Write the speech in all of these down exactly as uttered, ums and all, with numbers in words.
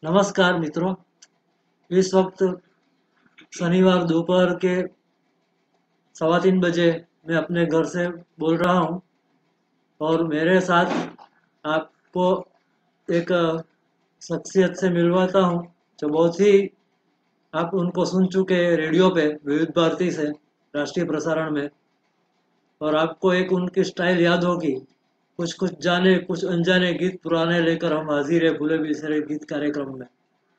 नमस्कार मित्रों। इस वक्त शनिवार दोपहर के सवा तीन बजे मैं अपने घर से बोल रहा हूँ और मेरे साथ आपको एक शख्सियत से मिलवाता हूँ जो बहुत ही आप उनको सुन चुके हैं रेडियो पे विविध भारती से राष्ट्रीय प्रसारण में, और आपको एक उनकी स्टाइल याद होगी। कुछ कुछ जाने कुछ अनजाने गीत पुराने लेकर हम हाजिर है भूले बिसरे गीत कार्यक्रम में।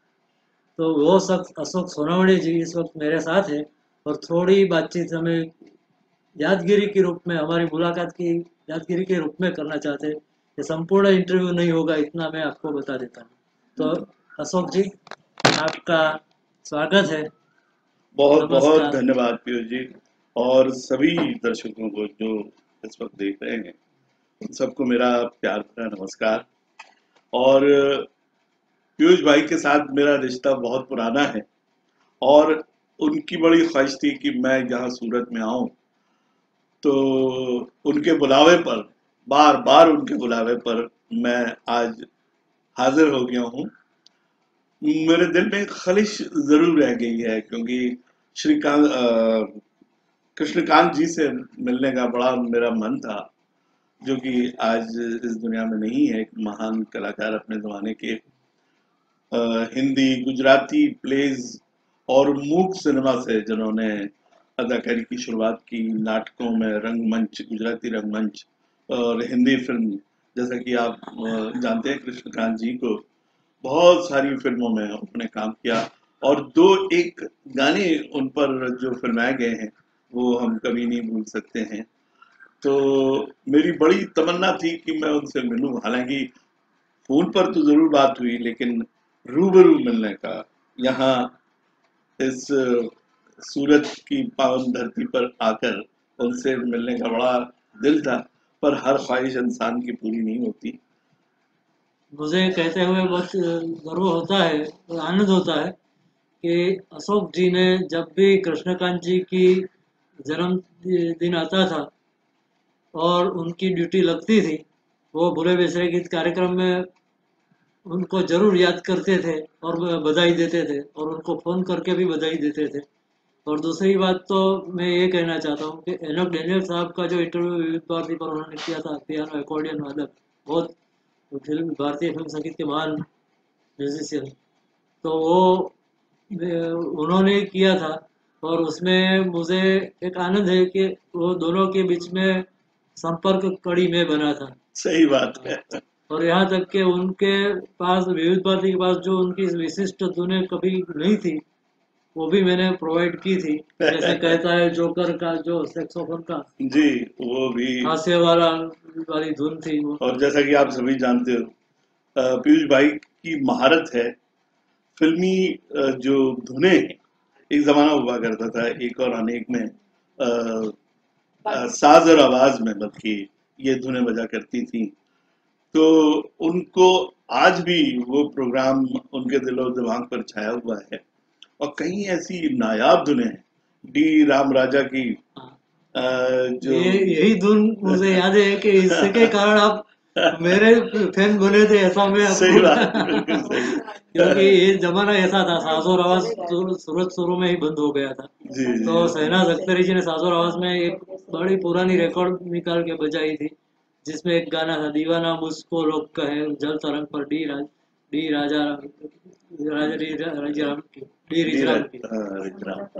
तो वो शख्स अशोक सोनावणे जी इस वक्त मेरे साथ है और थोड़ी बातचीत हमें यादगिरी के रूप में, हमारी मुलाकात की यादगिरी के रूप में करना चाहते हैं। ये संपूर्ण इंटरव्यू नहीं होगा, इतना मैं आपको बता देता हूँ। तो अशोक जी, आपका स्वागत है। बहुत बहुत नमस्कार। धन्यवाद पीयूष जी, और सभी दर्शकों को जो इस वक्त देख रहे हैं उन सबको मेरा प्यार भरा नमस्कार। और पीयूष भाई के साथ मेरा रिश्ता बहुत पुराना है और उनकी बड़ी ख्वाहिश थी कि मैं यहाँ सूरत में आऊं, तो उनके बुलावे पर, बार बार उनके बुलावे पर मैं आज हाजिर हो गया हूँ। मेरे दिल में एक खलिश जरूर रह गई है, क्योंकि श्रीकांत कृष्णकांत जी से मिलने का बड़ा मेरा मन था, जो कि आज इस दुनिया में नहीं है। एक महान कलाकार अपने जमाने के, अ, हिंदी गुजराती प्लेज और मूक सिनेमा से जिन्होंने अदाकारी की शुरुआत की, नाटकों में, रंगमंच, गुजराती रंगमंच और हिंदी फिल्म। जैसा कि आप अ, जानते हैं कृष्णकांत जी को, बहुत सारी फिल्मों में उन्होंने काम किया और दो एक गाने उन पर जो फिल्माए गए हैं वो हम कभी नहीं भूल सकते हैं। तो मेरी बड़ी तमन्ना थी कि मैं उनसे मिलूं। हालांकि फोन पर तो जरूर बात हुई, लेकिन रूबरू मिलने का, यहाँ इस सूरत की पावन धरती पर आकर उनसे मिलने का बड़ा दिल था, पर हर ख्वाहिश इंसान की पूरी नहीं होती। मुझे कहते हुए बहुत गर्व होता है और आनंद होता है कि अशोक जी ने, जब भी कृष्णकांत जी की जन्म दिन आता था और उनकी ड्यूटी लगती थी, वो भूले बिसरे गीत कार्यक्रम में उनको जरूर याद करते थे और बधाई देते थे और उनको फ़ोन करके भी बधाई देते थे। और दूसरी बात तो मैं ये कहना चाहता हूँ कि एनोक डैनियल साहब का जो इंटरव्यू विविध भारती पर उन्होंने किया था, पियानो अकॉर्डियन वादक, बहुत फिल्म भारतीय फिल्म संगीत के महान म्यूजिशियन, तो वो उन्होंने किया था। और उसमें मुझे एक आनंद है कि वो दोनों के बीच में संपर्क कड़ी में बना था। सही बात है। और यहाँ तक कि उनके पास, विविध भारती के पास, जो उनकी विशिष्ट धुनें कभी नहीं थी वो भी मैंने प्रोवाइड की थी। जैसे कहता है जोकर का जो सेक्सोफोन का जी, वो भी। हास्य वाला वाली धुन थी वो। और जैसा कि आप सभी जानते हो, अ, पीयूष भाई की महारत है फिल्मी, अ, जो धुनें हैं। एक जमाना हुआ करता था एक और अनेक में, अ, अ, साज और आवाज में, बल्कि ये धुनें बजा करती थी। तो उनको आज भी वो प्रोग्राम उनके दिलो दिमाग पर छाया हुआ है। और कई ऐसी नायाब धुनें हैं, डी राम राजा की, हाँ, अ, जो ये यही धुन मुझे याद है कि इसके कारण आप मेरे फैन बने थे, ऐसा मैं सही आपको बात, बिल्कुल सही। क्योंकि ये जमाना ऐसा था, साजोर आवाज सूरत शुरू में ही बंद हो गया था। जी जी तो शहनाज अख्तरी जी ने साजोर आवाज में एक बड़ी पुरानी रिकॉर्ड निकाल के बजाई थी, जिसमें एक गाना था, दीवाना मुझको लोग कहे जल तरंग पर, डी राज डी राजा राजा डी राजाराम की, डी डी रिजराम की। राज- हाँ, रिजराम।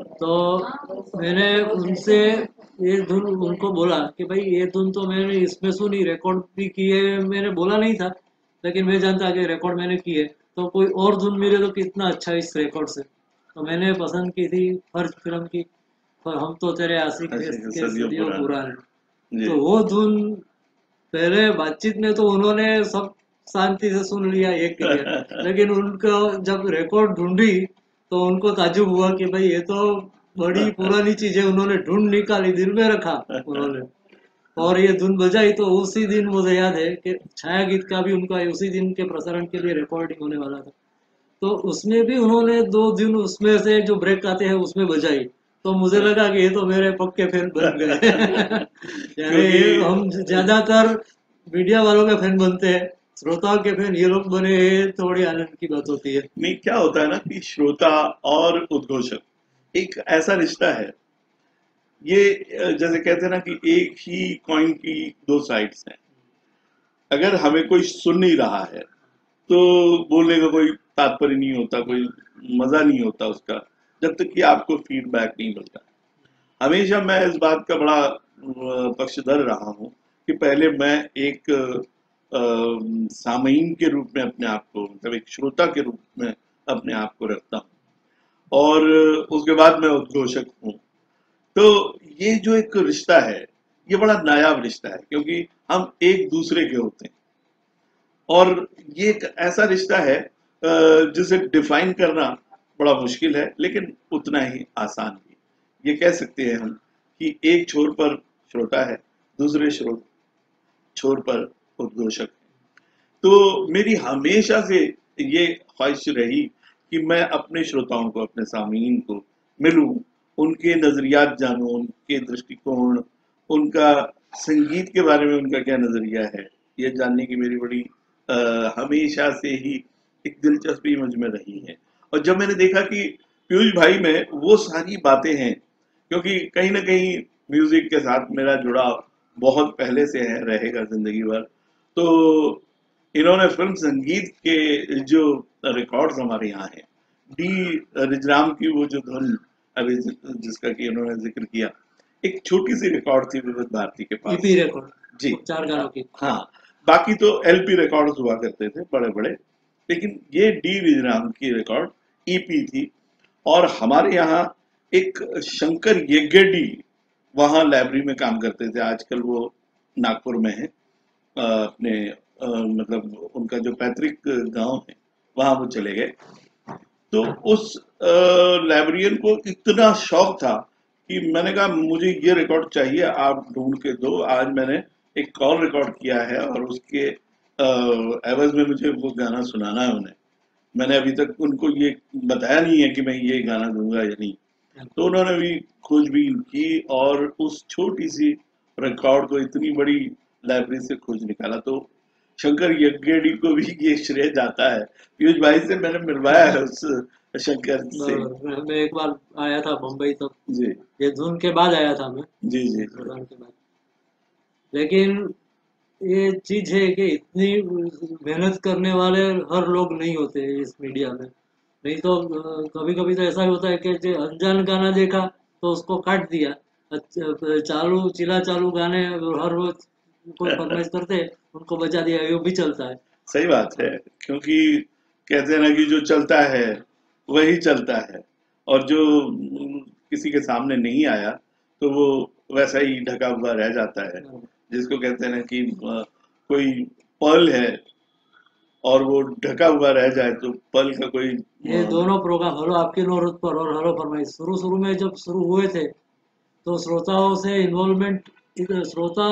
तो मैंने उनसे ये धुन उनको बोला कि भाई ये धुन तो मैंने इसमें सुनी, रिकॉर्ड भी की है, मैंने बोला नहीं था, लेकिन मैं जानता कि रिकॉर्ड मैंने की है, तो कोई और धुन मिले तो कितना अच्छा इस रिकॉर्ड से। तो मैंने पसंद की थी फर्स्ट फिल्म की, और हम तो तेरे आशिक थे ऐसे ही के सदियों सदियों पुराना। पुराने। जी। तो वो धुन पहले बातचीत में तो उन्होंने सब शांति से सुन लिया, एक लिया, लेकिन उनको जब रिकॉर्ड ढूंढी तो उनको ताज्जुब हुआ कि भाई ये तो बड़ी पुरानी चीज है, उन्होंने ढूंढ निकाली, दिल में रखा उन्होंने, और ये धुन बजाई। तो उसी दिन मुझे याद है कि छाया गीत का भी उनका उसी दिन के प्रसारण के लिए रिकॉर्डिंग होने वाला था, तो उसमें भी उन्होंने दो दिन उसमें से जो ब्रेक आते हैं उसमें बजाई। तो मुझे लगा कि ये तो मेरे पक्के फैन बन गए यानी क्योंकि ये हम ज्यादातर मीडिया वालों के फैन बनते हैं, श्रोताओं के फिर ये लोग बने हैं, थोड़ी आनंद की बात होती है। नहीं, क्या होता है ना कि श्रोता और उद्घोषक एक ऐसा रिश्ता है, ये अ, जैसे कहते हैं ना कि एक ही कॉइन की दो साइड्स हैं। अगर हमें कोई सुन नहीं रहा है तो बोलने का कोई तात्पर्य नहीं होता, कोई मजा नहीं होता उसका, जब तक कि आपको फीडबैक नहीं मिलता। हमेशा मैं इस बात का बड़ा अ, पक्षधर रहा हूँ कि पहले मैं एक अ, सामयीन के रूप में अपने आप को, मतलब एक श्रोता के रूप में अपने आप को रखता हूँ, और उसके बाद मैं उद्घोषक हूँ। तो ये जो एक रिश्ता है, ये बड़ा नायाब रिश्ता है, क्योंकि हम एक दूसरे के होते हैं, और ये एक ऐसा रिश्ता है अ, जिसे डिफाइन करना बड़ा मुश्किल है, लेकिन उतना ही आसान भी। ये कह सकते हैं हम कि एक छोर पर श्रोता है, दूसरे छोर छोर पर उद्घोषक है। तो मेरी हमेशा से ये ख्वाहिश रही कि मैं अपने श्रोताओं को, अपने सामीन को मिलूं, उनके नजरियात जानूं, उनके दृष्टिकोण, उनका संगीत के बारे में उनका क्या नजरिया है, ये जानने की मेरी बड़ी आ, हमेशा से ही एक दिलचस्पी मुझ में रही है। और जब मैंने देखा कि पीयूष भाई में वो सारी बातें हैं, क्योंकि कहीं ना कहीं म्यूजिक के साथ मेरा जुड़ाव बहुत पहले से है, रहेगा जिंदगी भर। तो इन्होंने फिल्म संगीत के जो रिकॉर्ड्स हमारे यहाँ हैं, डी रिजराम की वो जो धुन अभी जि- जिसका कि उन्होंने जिक्र किया, एक छोटी सी रिकॉर्ड थी विविध भारती के पास। ईपी रिकॉर्ड जी, चार गानों की। हाँ। बाकी तो एलपी रिकॉर्ड्स हुआ करते थे बड़े बड़े, लेकिन ये डी विजयराम की रिकॉर्ड ईपी थी। और हमारे यहाँ एक शंकर येगेडी वहाँ लाइब्रेरी में काम करते थे, आजकल वो नागपुर में है। अ, अपने अ, मतलब उनका जो पैतृक गांव है वहां वो चले गए। तो उस लाइब्रेरियन को इतना शौक था कि मैंने कहा मुझे ये रिकॉर्ड चाहिए, आप ढूंढ के दो। आज मैंने एक कॉल रिकॉर्ड किया है और उसके अ, एवज में मुझे वो गाना सुनाना है उन्हें। मैंने अभी तक उनको ये बताया नहीं है कि मैं ये गाना दूंगा या नहीं। तो उन्होंने भी खोजबीन की और उस छोटी सी रिकॉर्ड को इतनी बड़ी लाइब्रेरी से खोज निकाला। तो शंकर यज्ञेडी को भी ये श्रेय जाता है। पीयूष भाई से मैंने मिलवाया है उस शंकर से। बराबर। मैं एक बार आया था मुंबई, तब जी ये धुन के बाद आया था मैं, जी जी जी। प्रोग्राम के बाद। लेकिन ये चीज है कि इतनी मेहनत करने वाले हर लोग नहीं होते इस मीडिया में। नहीं तो कभी कभी तो ऐसा भी होता है कि जो अनजान गाना देखा तो उसको काट दिया। अच्छा, चालू चिल्ला चालू गाने हर रोज कोई फरमाइश करते हैं, उनको बजा दिया, ये भी चलता है। सही बात है, क्योंकि कहते हैं ना कि जो चलता है वही चलता है, और जो उम, किसी के सामने नहीं आया तो वो वैसा ही ढका हुआ रह जाता है। जिसको कहते हैं ना कि अ, कोई पर्ल है और वो ढका हुआ रह जाए तो पर्ल का कोई ये अ, दोनों प्रोग्राम हलो आपकी नौरत पर और हलो फरमाइश शुरू शुरू में जब शुरू हुए थे, तो श्रोताओं से इन्वॉल्वमेंट, श्रोता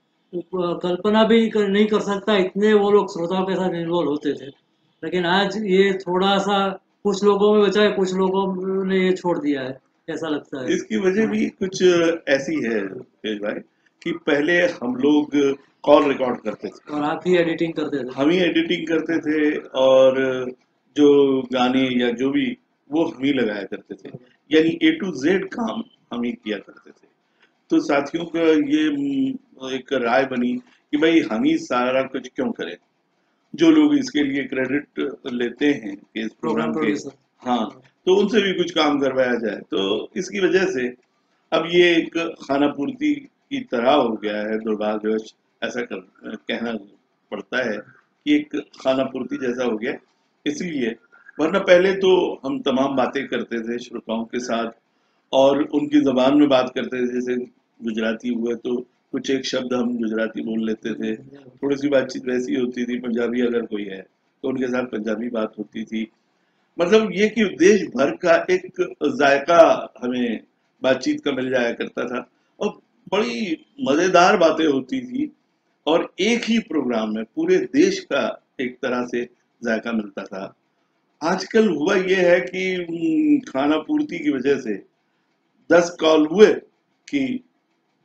कल्पना भी कर, नहीं कर सकता इतने वो लोग श्रोताओं के साथ इन्वॉल्व होते थे। लेकिन आज ये थोड़ा सा कुछ लोगों में बचा है, कुछ लोगों ने ये छोड़ दिया है, ऐसा लगता है। इसकी वजह भी कुछ ऐसी है तेज भाई, कि पहले हम लोग कॉल रिकॉर्ड करते थे, और आप ही एडिटिंग करते थे। हम ही एडिटिंग करते थे, और जो गाने या जो भी वो हम ही लगाया करते थे, यानी ए टू जेड काम हम ही किया करते थे। तो साथियों का ये म, एक राय बनी कि भाई हम ही सारा कुछ क्यों करें। जो लोग इसके लिए क्रेडिट लेते हैं कि इस प्रोग्राम प्रोग्राम के, प्रोड्यूसर। हाँ, तो उनसे भी कुछ काम करवाया जाए। तो इसकी वजह से अब ये एक खाना पूर्ति की तरह हो गया है, दुर्भाग्यवश ऐसा कर, कहना पड़ता है कि एक खाना पूर्ति जैसा हो गया। इसलिए, वरना पहले तो हम तमाम बातें करते थे श्रोताओं के साथ और उनकी जबान में बात करते थे। जैसे गुजराती हुए तो कुछ एक शब्द हम गुजराती बोल लेते थे, थोड़ी सी बातचीत वैसी होती थी। पंजाबी अगर कोई है तो उनके साथ पंजाबी बात होती थी। मतलब ये कि देश भर का एक जायका हमें बातचीत का मिल जाया करता था, और बड़ी मजेदार बातें होती थी, और एक ही प्रोग्राम में पूरे देश का एक तरह से जायका मिलता था। आजकल हुआ ये है कि उम, खाना पूर्ति की वजह से दस कॉल हुए कि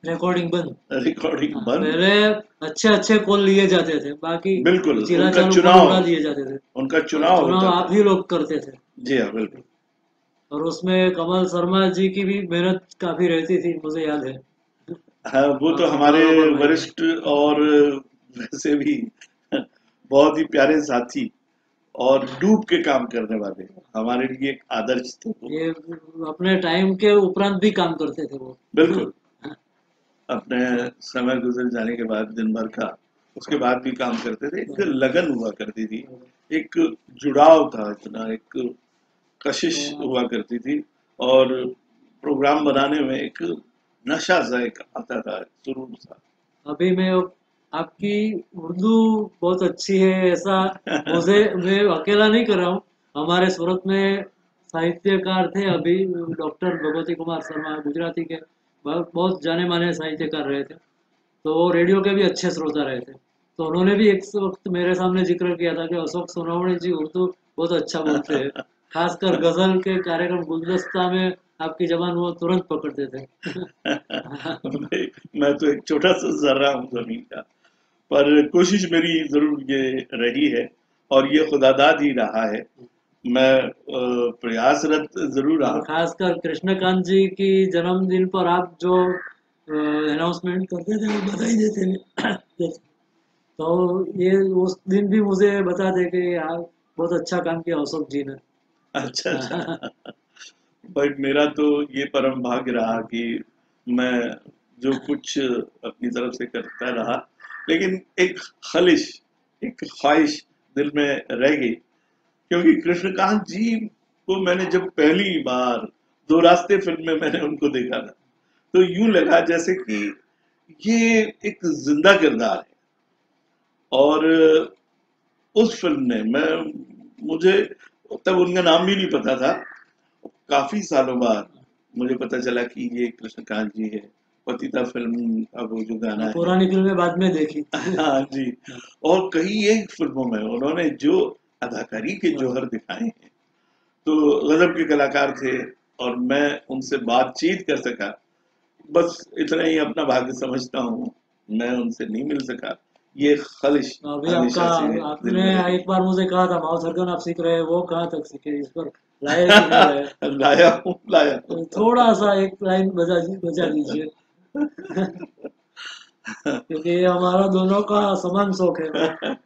रिकॉर्डिंग बंद। रिकॉर्डिंग हाँ, बंद। पहले अच्छे अच्छे कॉल लिए जाते थे, बाकी बिल्कुल, चिला उनका चालू कॉल चुनाव उड़ा दिए जाते थे, उनका और चुनाव चुनाव होता आप था। ही लोग करते थे। जी हाँ, बिल्कुल। और उसमें कमल शर्मा जी की भी मेहनत काफी रहती थी, मुझे याद है। हाँ, वो तो और हमारे बराबर भाई। वरिष्ठ और वैसे भी बहुत ही प्यारे साथी और डूब के काम करने वाले हमारे लिए एक आदर्श थे वो। ये अपने टाइम के उपरांत भी काम करते थे वो। बिल्कुल, अपने समय गुजर जाने के बाद दिन भर का, उसके बाद भी काम करते थे। एक लगन हुआ करती थी, एक जुड़ाव था इतना, एक कशिश हुआ करती थी, और प्रोग्राम बनाने में एक नशा सा एक आता था, सुरूर सा। अभी मैं आपकी उर्दू बहुत अच्छी है ऐसा मुझे, मैं अकेला नहीं कर रहा हूँ। हमारे सूरत में साहित्यकार थे अभी, डॉक्टर भगवती कुमार शर्मा, गुजराती के बहुत बहुत जाने माने साहित्यकार रहे थे, तो वो रेडियो के भी अच्छे श्रोता रहे थे। तो उन्होंने भी एक वक्त मेरे सामने जिक्र किया था कि अशोक सोनवणे जी उर्दू बहुत अच्छा बोलते हैं, खासकर गजल के कार्यक्रम गुलदस्ता में आपकी जबान वो तुरंत पकड़ते थे। मैं, मैं तो एक छोटा सा जर्रा हूँ जमीन का, पर कोशिश मेरी जरूर ये रही है, और ये खुदादाद ही रहा है। मैं अ, प्रयासरत जरूर और रहा। खासकर कृष्णकांत जी की जन्मदिन पर आप जो अनाउंसमेंट करते थे, वो बधाई देते थे, तो ये उस दिन भी मुझे बता दे कि यार बहुत अच्छा काम किया अशोक जी ने। अच्छा अच्छा। बट मेरा तो ये परम भाग्य रहा कि मैं जो कुछ अपनी तरफ से करता रहा, लेकिन एक खलिश, एक ख्वाहिश दिल में रह गई, क्योंकि कृष्णकांत जी को मैंने जब पहली बार दो रास्ते फिल्म में मैंने उनको देखा था, तो यूं लगा जैसे कि ये एक जिंदा किरदार है। और उस फिल्म ने मैं मुझे तब उनका नाम भी नहीं पता था, काफी सालों बाद मुझे पता चला कि ये कृष्णकांत जी है। पतिता फिल्म का वो जो गाना है। पुरानी फिल्में बाद में देखी। हाँ जी। और कई एक फिल्मों में उन्होंने जो अदाकारी के जौहर दिखाए हैं, तो गजब के कलाकार थे, और मैं उनसे बातचीत कर सका, बस इतना ही अपना भाग्य समझता हूँ। मैं उनसे नहीं मिल सका, ये खलिश अभी आपका, हमेशा से दिल आपने में रही। एक बार मुझे कहा था माउथ सर्जन आप सीख रहे हैं, वो कहाँ तक सीखे, इस पर लाए कि नहीं लाए? लाया हूँ, लाया तो हूँ। थोड़ा सा एक लाइन बजा बजा दीजिए। क्योंकि ये हमारा दोनों का समान शौक है।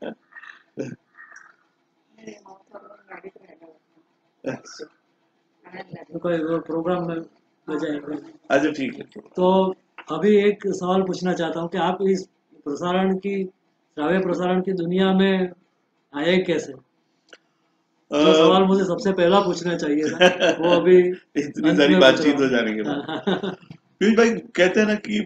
तो कोई वो प्रोग्राम में बजाएंगे। अच्छा ठीक है। तो अभी एक सवाल पूछना चाहता हूँ कि आप इस प्रसारण की, श्राव्य प्रसारण की दुनिया में आए कैसे? अ, जो सवाल मुझे सबसे पहला पूछना चाहिए था, वो अभी इतनी अंत सारी में पूछ रहा बातचीत हो जाने के बाद, हूँ। पीयूष भाई कहते हैं ना कि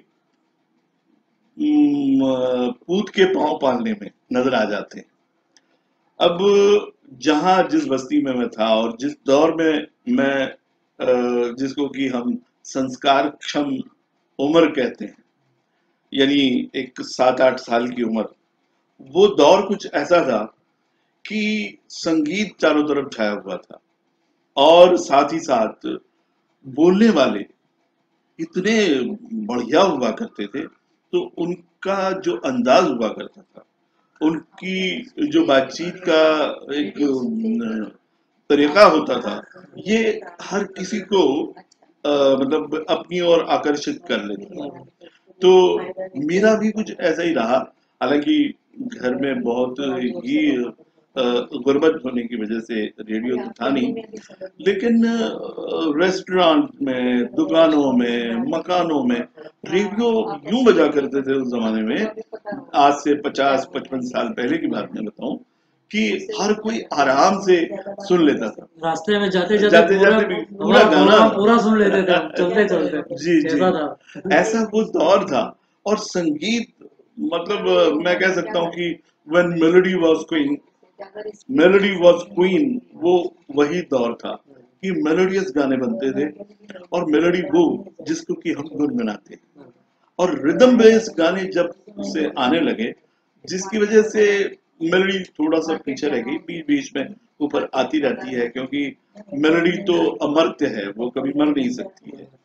हम्म, अ, पूत के पांव पालने में नजर आ जाते हैं। अब जहां जिस बस्ती में मैं था, और जिस दौर में मैं अ, जिसको कि हम संस्कार क्षम उम्र कहते हैं, यानी एक सात आठ साल की उम्र, वो दौर कुछ ऐसा था कि संगीत चारों तरफ छाया हुआ था, और साथ ही साथ बोलने वाले इतने बढ़िया हुआ करते थे, तो उनका जो अंदाज हुआ करता था, उनकी जो बातचीत का एक अम, तरीका होता था, ये हर किसी को अ, मतलब अपनी ओर आकर्षित कर लेता था। तो मेरा भी कुछ ऐसा ही रहा। हालांकि घर में बहुत ही अ, गुर्बत होने की वजह से रेडियो तो था नहीं, लेकिन रेस्टोरेंट में, दुकानों में, मकानों में रेडियो यूं बजा करते थे उस जमाने में। आज से पचास पचपन साल पहले की बात मैं बताऊं, कि हर कोई आराम से सुन लेता था। रास्ते में जाते जाते जाते पूरा जाते भी पूरा हमारा गाना प्रोग्राम पूरा सुन लेते थे हम, चलते चलते जी जी, ऐसा था। ऐसा वो दौर था। और संगीत, मतलब अ, मैं कह सकता हूँ कि when melody was queen, melody was queen, वो वही दौर था कि मेलोडियस गाने बनते थे, और मेलोडी वो जिसको कि हम गुनगुनाते हैं। और रिदम बेस गाने जब से आने लगे, जिसकी वजह से मेलोडी थोड़ा सा पीछे रह गई, बीच बीच में ऊपर आती रहती है, क्योंकि मेलोडी तो अमर्त्य है, वो कभी मर नहीं सकती है।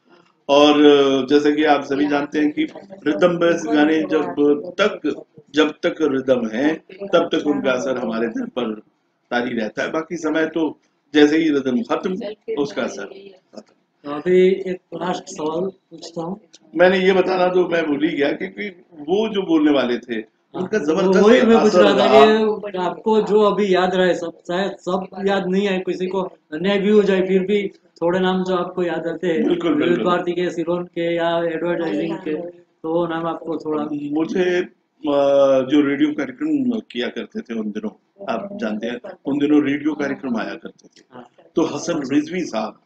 और अ, जैसे कि आप सभी जानते हैं कि रिदम बेस गाने जब तक जब तक रिदम है तब तक उनका असर हमारे दिल पर तारी रहता है, बाकी समय तो जैसे ही रिदम खत्म उसका असर खत्म। तो अभी एक लास्ट सवाल पूछता हूँ। मैंने ये बताना तो मैं भूल ही गया, क्योंकि वो जो बोलने वाले थे हाँ, उनका वो वही जबरदस्त मैं पूछ असर रहा था रहा। कि आपको जो अभी याद रहे, सब शायद सब याद नहीं आए, किसी को अन्याय भी हो जाए, फिर भी थोड़े नाम जो आपको याद रहते हैं बिल्कुल विविध बिल्कुल। भारती के, सिलोन के या एडवर्टाइजिंग के, तो वो नाम आपको थोड़ा। मुझे अ, जो रेडियो कार्यक्रम किया करते थे उन दिनों, आप जानते हैं उन दिनों रेडियो कार्यक्रम आया करते थे, हाँ, तो हसन रिजवी साहब,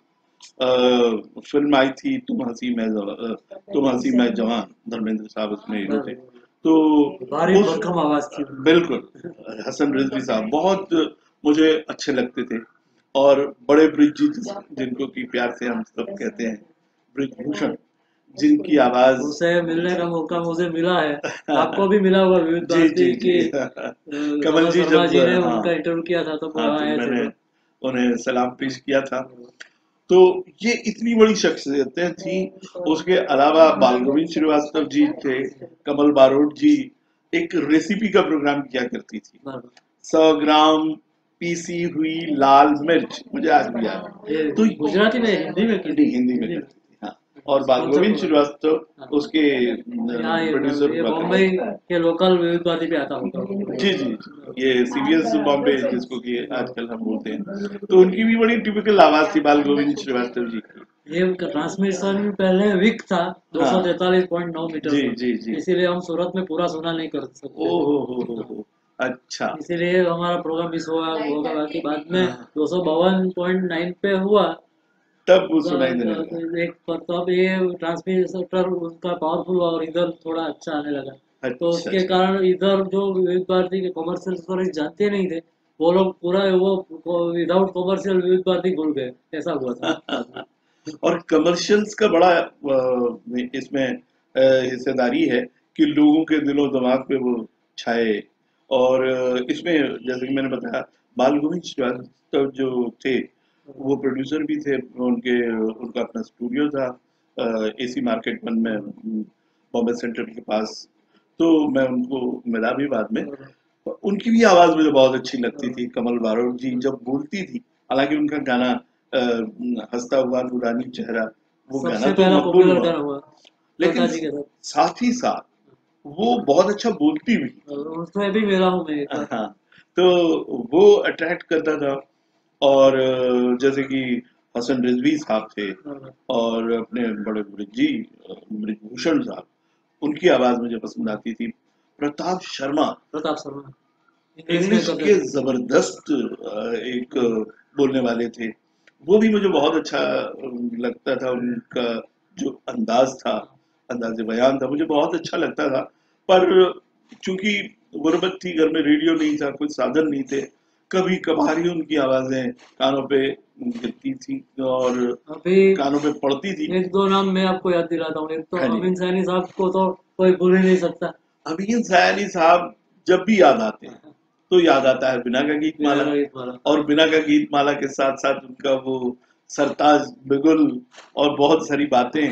अ, फिल्म आई थी तुम हंसी मैं जवा- अ, तुम हंसी मैं जवान, धर्मेंद्र साहब उसमें हीरो थे। तो भारी उस भरकम आवाज थी। बिल्कुल हसन रिजवी साहब बहुत मुझे अच्छे लगते थे। और बड़े ब्रिज जी जिनको कि प्यार से हम सब कहते हैं, ब्रिजभूषण, जिनकी आवाज उनसे मिलने का मौका मुझे मिला है, आपको भी मिला होगा विविध जी जी भारती जी की। अ, कमल कमल जी शर्मा जब जी ने हाँ उनका इंटरव्यू किया था, तो वो हाँ तो आए थे मैंने तो। उन्हें सलाम पेश किया था। तो ये इतनी बड़ी शख्सियतें थी। उसके अलावा बाल गोविंद श्रीवास्तव जी थे, कमल बारोट जी एक रेसिपी का प्रोग्राम किया करती थी, सौ ग्राम पीसी हुई लाल मिर्च, मुझे आज भी याद है। ये तो गुजराती में, हिंदी में की? नहीं, हिंदी में करती थी हाँ। और बाल गोविंद श्रीवास्तव उसके यहाँ ये प्रोड्यूसर ये हुआ बॉम्बे करते के लोकल विविध भारती पे आता होगा। थे। जी जी जी। ये सीबीएस बॉम्बे जिसको कि आजकल हम बोलते हैं, तो उनकी भी बड़ी टिपिकल आवाज थी बाल गोविंद श्रीवास्तव जी की। ये ट्रांसमिशन पहले विक था दो सौ तैतालीस पॉइंट नौ मीटर जी पर, जी जी। इसीलिए हम सूरत में पूरा सुना नहीं कर सकते ओ थे। हो हो हो हो अच्छा। इसीलिए हमारा प्रोग्राम मिस हुआ होगा, बाकी बाद में हाँ, दो सौ बावन पॉइंट नाइन पे हुआ। तब वो सुनाई देने लगा। तो एक तब ये ट्रांसमीटर उनका पावरफुल हुआ और इधर थोड़ा अच्छा आने लगा। तो अच्छा उसके अच्छा। कारण इधर जो विविध भारती के कॉमर्शियल स्टोरेज जानते नहीं थे, वो लोग पूरा वो विदाउट कॉमर्शियल विविध भारती भूल गए, ऐसा हुआ था बाद में। और कमर्शियल्स का बड़ा अ, इसमें अ, हिस्सेदारी है कि लोगों के दिलो दिमाग पे वो छाए। और अ, इसमें जैसे कि मैंने बताया बाल गोविंद श्रीवास्तव जो थे वो प्रोड्यूसर भी थे, उनके उनका अपना स्टूडियो था एसी मार्केट वन में, अम, बॉम्बे सेंट्रल के पास। तो मैं उनको मिला भी बाद में। तो उनकी भी आवाज मुझे बहुत अच्छी लगती थी, कमल बारोट जी जब बोलती थी। हालांकि उनका गाना अ, हंसता हुआ नूरानी चेहरा, वो गाना सबसे तो पहला मकबूल पॉपुलर हुआ, गाना हुआ लेकिन लता जी के साथ। साथ ही साथ वो बहुत अच्छा बोलती भी। और उनसे भी मिला हूँ मैं एक बार। हाँ, तो वो अट्रैक्ट करता था। और अ, जैसे कि हसन रिजवी साहब थे, और अपने बड़े ब्रिज जी अ, ब्रिजभूषण साहब, उनकी आवाज मुझे पसंद आती थी। प्रताप शर्मा प्रताप शर्मा इंग्लिश में इंग्लिश करते के थे। जबरदस्त अ, एक अ, बोलने वाले थे। वो भी मुझे बहुत अच्छा अ, लगता था। उनका जो अंदाज था, अंदाज बयान था, मुझे बहुत अच्छा लगता था। पर चूंकि गुर्बत थी, घर में रेडियो नहीं था, कुछ साधन नहीं थे, कभी कभार ही उनकी आवाजें कानों पे गिरती थी और अभी कानों पे पड़ती थी। एक दो नाम मैं आपको याद दिलाता हूँ। एक तो हाँ जी। अमीन सैनी साहब को तो कोई भूल ही नहीं सकता। अमीन सयानी साहब जब भी याद आते हैं तो याद आता है बिना का गीत बिना माला। का गीत माला। और बिना का गीत माला के साथ साथ उनका वो सरताज बिगुल और बहुत सारी बातें।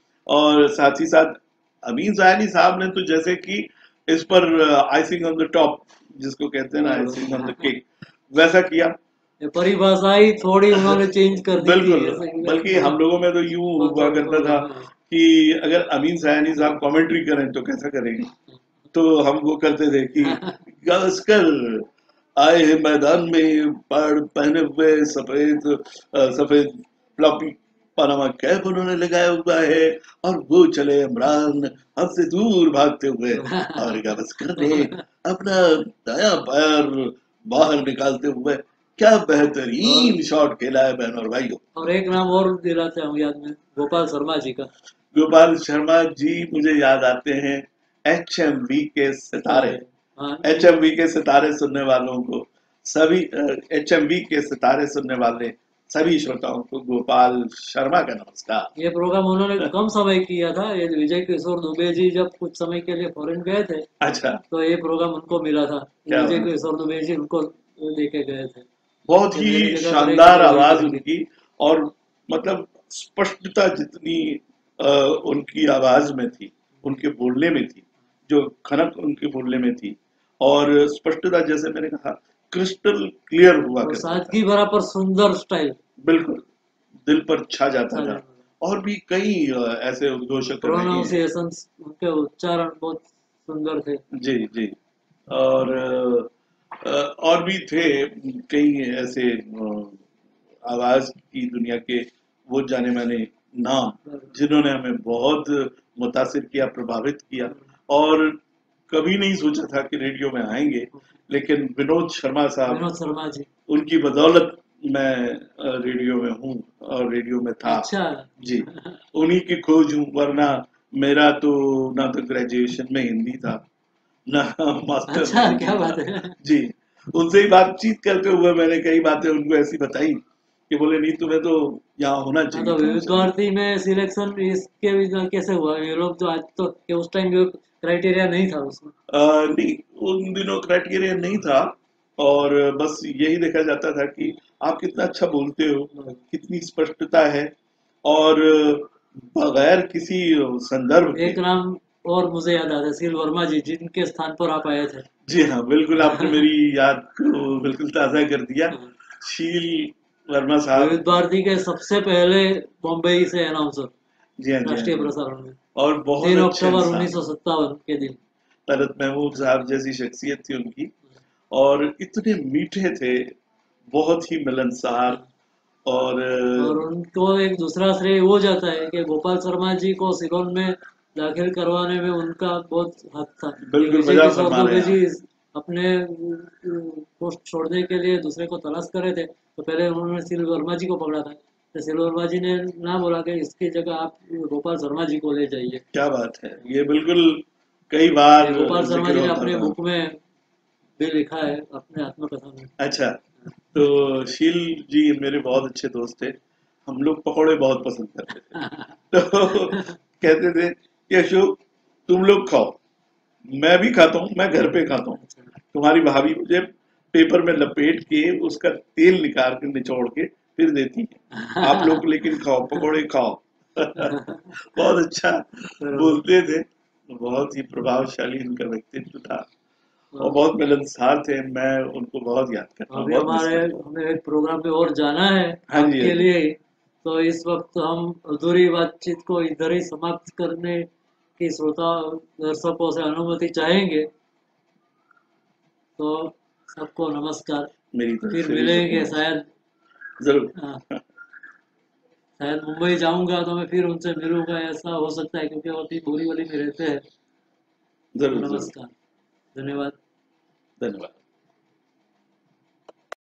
और साथ ही साथ अमीन सयानी साहब ने तो जैसे कि इस पर आइसिंग ऑन द टॉप, जिसको कहते हैं ना आइसिंग ऑन द केक, वैसा किया। ये परिभाषा ही थोड़ी उन्होंने चेंज कर दी थी बिल्कुल। ऐसे। बल्कि हम लोगों में तो यूं हुआ करता था कि अगर अमीन सयानी साहब कमेंट्री करें तो कैसा करेंगे, तो हम वो करते थे कि गावस्कर आए हैं मैदान में पढ़ पहने हुए सफेद अ, सफेद फ्लॉपी पनामा कैप उन्होंने लगाया हुआ है, और वो चले इमरान हमसे दूर भागते हुए, और गावस्कर ने अपना दायां पैर बाहर निकालते हुए क्या बेहतरीन शॉट खेला है बहनों और भाइयों। और एक नाम और दिलाते हैं याद में, गोपाल शर्मा जी का। गोपाल शर्मा जी मुझे याद आते हैं एच एम वी के सितारे। हाँ, एच एम वी के सितारे सुनने वालों को, सभी एच एम वी के सितारे सुनने वाले सभी श्रोताओं को गोपाल शर्मा का नमस्कार। ये प्रोग्राम उन्होंने कम समय किया था। ये विजय किशोर दुबे जी जब कुछ समय के लिए फॉरेन गए थे, अच्छा, तो ये प्रोग्राम उनको मिला था। क्या विजय बात। किशोर दुबे जी उनको लेके गए थे बहुत कि मेरी ही जगह पर एक शानदार इंटरव्यू आवाज करेंगे। उनकी, और मतलब स्पष्टता जितनी अ, उनकी आवाज में थी, उनके बोलने में थी, जो खनक उनके बोलने में थी, और स्पष्टता जैसे मैंने कहा क्रिस्टल क्लियर हुआ और करता था। सादगी भरा पर सुंदर स्टाइल। बिल्कुल, दिल पर छा जाता था। अच्छा, और भी कई अ, ऐसे उद्घोषक रहे हैं। प्रोनाउंसिएशंस उनके उच्चारण बहुत सुंदर थे। जी, जी। और अ, और भी थे कई ऐसे अ, आवाज की दुनिया के वो जाने माने नाम, जिन्होंने हमें बहुत मुतासिर किया, प्रभावित किया, और कभी नहीं सोचा था कि रेडियो में आएंगे, लेकिन विनोद शर्मा साहब, विनोद शर्मा जी। उनकी बदौलत मैं अ, रेडियो में हूँ और रेडियो में था। अच्छा। जी, उन्हीं की खोज हूँ, वरना मेरा तो ना तो ग्रेजुएशन में हिंदी था, ना मास्टर में अच्छा, हिंदी क्या था। बात है। जी, उनसे ही बातचीत करते हुए मैंने कई बातें उनको ऐसी बताई कि बोले नहीं तुम्हें तो यहाँ होना हाँ, चाहिए तो था विविध उस समय। भारती में सिलेक्शन इसके भी तो कैसे हुआ? ये लोग तो आज तो कि उस टाइम जो क्राइटेरिया नहीं था उसमें। अ, नहीं, उन दिनों क्राइटेरिया नहीं था, और बस यही देखा जाता था कि आप कितना अच्छा बोलते हो, कितनी स्पष्टता है, और बगैर किसी संदर्भ के। एक नाम और मुझे याद आता है, सील वर्मा जी, जिनके स्थान पर आप आए थे। जी हाँ, बिल्कुल आपने मेरी याद को बिल्कुल ताज़ा कर दिया। शील वर्मा साहब। विविध भारती के सबसे पहले बम्बई से अनाउंसर जी हाँ, जी हाँ, राष्ट्रीय जी हाँ। प्रसारण में, और बहुत तीन अच्छे अक्टूबर इंसान। उन्नीस सौ सत्तावन के दिन। तलत महमूद साहब जैसी शख्सियत थी उनकी, और इतने मीठे थे, बहुत ही मिलनसार, और और उनको एक दूसरा श्रेय वो जाता है कि गोपाल शर्मा जी को सिलोन में दाखिल करवाने में उनका बहुत हाथ था, कि बिल्कुल विजय मजा किशोर फरमा रहे दुबे हैं जी आप। अपने पोस्ट छोड़ने के लिए दूसरे को तलाश कर रहे थे, तो पहले उन्होंने सिल वर्मा जी को पकड़ा था, तो सिल वर्मा जी ने ना बोला कि इसकी जगह आप गोपाल शर्मा जी को ले जाइए। क्या बात है, ये बिल्कुल कई बार ये गोपाल शर्मा जिक्र जी ने होता अपने था। बुक में भी लिखा है, अपने आत्मकथा में। अच्छा, तो शील जी मेरे बहुत अच्छे दोस्त थे, हम लोग पकौड़े बहुत पसंद करते थे। तो कहते थे कि अशोक तुम लोग खाओ, मैं भी खाता हूँ, मैं घर पे खाता हूँ, अच्छा। तुम्हारी भाभी मुझे पेपर में लपेट के उसका तेल निकाल के निचोड़ के फिर देती है, आप लोग लेकिन खाओ, पकौड़े खाओ। बहुत अच्छा बराबर। बोलते थे, बहुत ही प्रभावशाली उनका व्यक्तित्व था, और हाँ, बहुत मिलनसार थे। मैं उनको बहुत याद करता हूँ, अभी बहुत मिस हमारे करता हूँ। हमें एक प्रोग्राम पे और जाना है हाँ जी, हाँ आपके जी। लिए ही। तो इस वक्त हम अधूरी बातचीत को इधर ही समाप्त करने की श्रोता दर्शकों से अनुमति चाहेंगे। तो सबको नमस्कार। मेरी तरफ फिर से भी सबको मिलेंगे नमस्कार। शायद। हाँ, जरूर। शायद मुंबई जाऊंगा तो मैं फिर उनसे मिलूंगा, ऐसा हो सकता है, क्योंकि वो अभी बोरीवली में रहते हैं। तो जरूर, जरूर। नमस्कार। धन्यवाद। धन्यवाद।